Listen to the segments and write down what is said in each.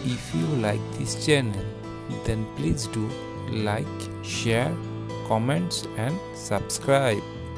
If you like this channel, then please do like, share, comments and subscribe.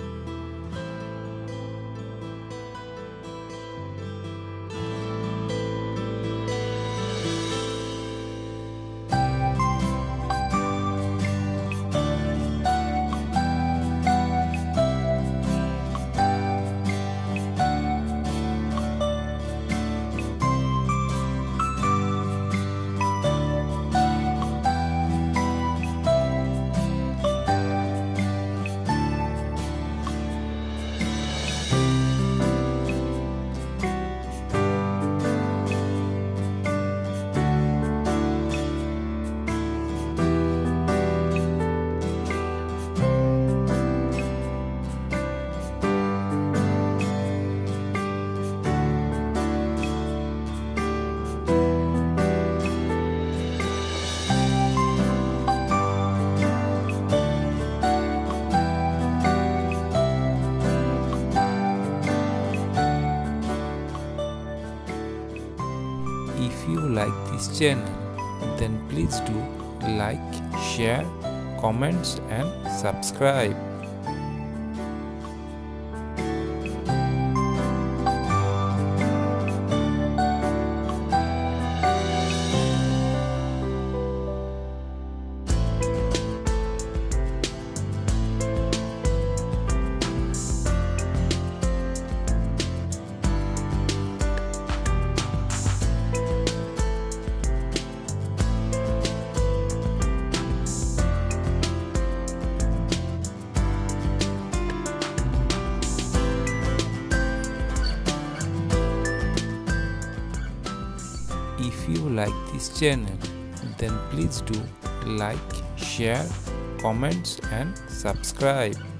If you like this channel, then please do like, share, comments and subscribe. If you like this channel, then please do like, share, comments and subscribe.